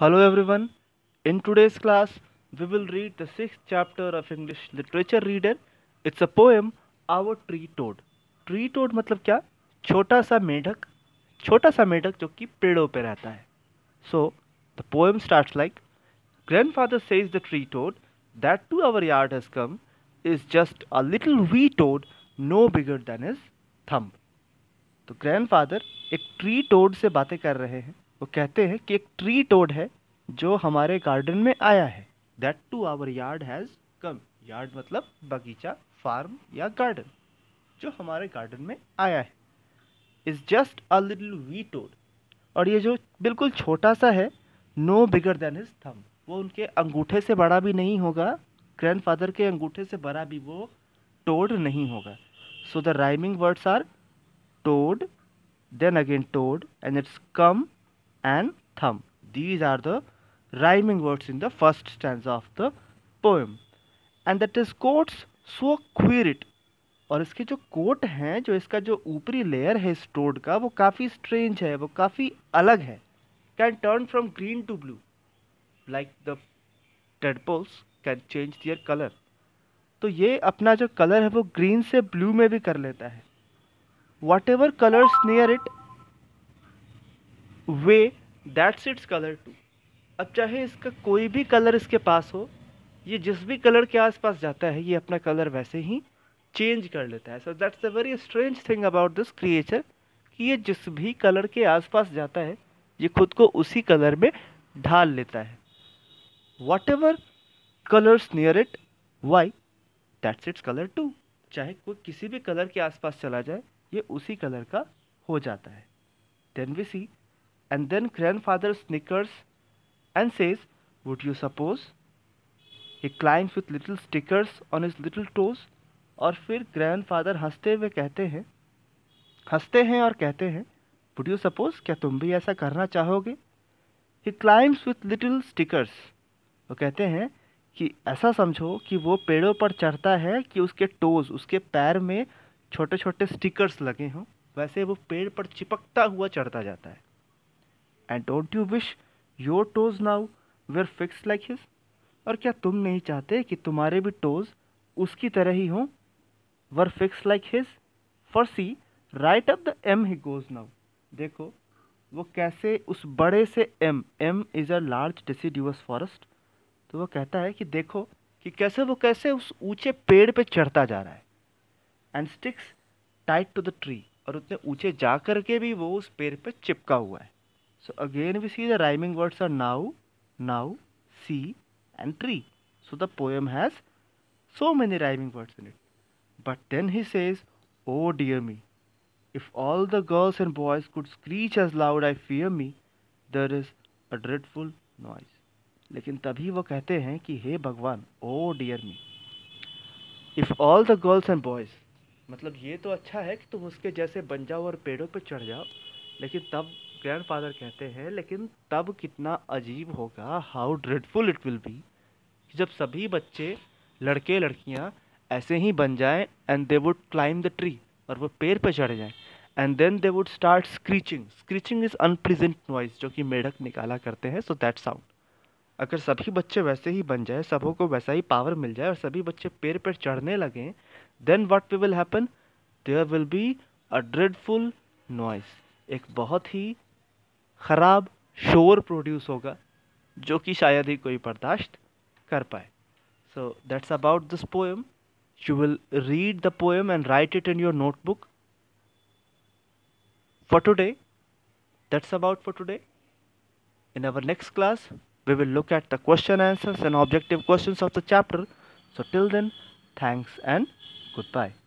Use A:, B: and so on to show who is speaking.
A: Hello everyone. In today's class, we will read the sixth chapter of English Literature Reader. It's a poem, Our Tree Toad. Tree Toad मतलब क्या? छोटा सा मेढक, जो कि पेड़ों पे रहता है. So, the poem starts like, Grandfather says the tree toad that to our yard has come is just a little wee toad no bigger than his thumb. तो ग्रैंडफादर एक ट्री टोड से बातें कर रहे हैं. वो कहते हैं कि एक ट्री टोड है जो हमारे गार्डन में आया है. That to our yard has come. Yard मतलब बगीचा, फार्म या गार्डन. जो हमारे गार्डन में आया है is just a little wee toad. और ये जो बिल्कुल छोटा सा है, no bigger than his thumb. वो उनके अंगूठे से बड़ा भी नहीं होगा. ग्रैंडफादर के अंगूठे से बड़ा भी वो टोड नहीं होगा. So the rhyming words are toad, then again toad, and it's come and thumb. These are the rhyming words in the first stanza of the poem. And that is quotes so queer it. और इसके जो coat हैं, जो इसका जो ऊपरी layer है इस टोड का, वो काफ़ी स्ट्रेंज है, वो काफ़ी अलग है. Can turn from green to blue like the tadpoles can change their colour. तो ये अपना जो कलर है वो ग्रीन से ब्लू में भी कर लेता है. Whatever colors near it way, that's its color too. अब चाहे इसका कोई भी कलर इसके पास हो, ये जिस भी कलर के आसपास जाता है ये अपना कलर वैसे ही चेंज कर लेता है. So that's a very strange thing about this creature कि ये जिस भी कलर के आसपास जाता है ये खुद को उसी कलर में ढाल लेता है. Whatever colors near it, why, that's its color too. चाहे कोई किसी भी कलर के आसपास चला जाए ये उसी कलर का हो जाता है. Then we see and then grandfather snickers and says would you suppose. He climbs with little stickers on his little toes. और फिर ग्रैंडफादर हंसते हुए कहते हैं और कहते हैं वुड यू सपोज, क्या तुम भी ऐसा करना चाहोगे. He climbs with little stickers. वो कहते हैं कि ऐसा समझो कि वो पेड़ों पर चढ़ता है कि उसके टोज, उसके पैर में छोटे छोटे स्टिकर्स लगे हों, वैसे वो पेड़ पर चिपकता हुआ चढ़ता जाता है. And don't you wish your toes now were fixed like his. और क्या तुम नहीं चाहते कि तुम्हारे भी टोज उसकी तरह ही हों, were fixed like his. For see right up the elm he goes now. देखो वो कैसे उस बड़े से elm is a large deciduous forest. तो वो कहता है कि देखो कि कैसे उस ऊंचे पेड़ पे चढ़ता जा रहा है. And sticks tight to the tree. और उतने ऊंचे जा कर के भी वो उस पेड़ पे चिपका हुआ है. So again we see the rhyming words are now, now, see and tree. So the poem has so many rhyming words in it. But then he says, oh dear me, if all the girls and boys could screech as loud I fear me, there is a dreadful noise. लेकिन तभी वो कहते हैं कि हे भगवान, oh dear me, if all the girls and boys, मतलब ये तो अच्छा है कि तुम उसके जैसे बन जाओ और पेड़ों पे चढ़ जाओ, लेकिन तब ग्रैंडफादर कहते हैं लेकिन तब कितना अजीब होगा, how dreadful it will be, जब सभी बच्चे, लड़के लड़कियां ऐसे ही बन जाएं and they would climb the tree, और वो पेड़ पे चढ़ जाएं, and then they would start screeching. Screeching is unpleasant noise जो कि मेढक निकाला करते हैं. So that sound. अगर सभी बच्चे वैसे ही बन जाए, सबों को वैसा ही पावर मिल जाए और सभी बच्चे पेड़ पर चढ़ने लगें, then what will happen, there will be a dreadful noise. एक बहुत ही ख़राब शोर प्रोड्यूस होगा जो कि शायद ही कोई बर्दाश्त कर पाए. So that's about this poem. You will read the poem and write it in your notebook. For today, that's about for today. In our next class, we will look at the question answers and objective questions of the chapter. So till then, thanks and goodbye.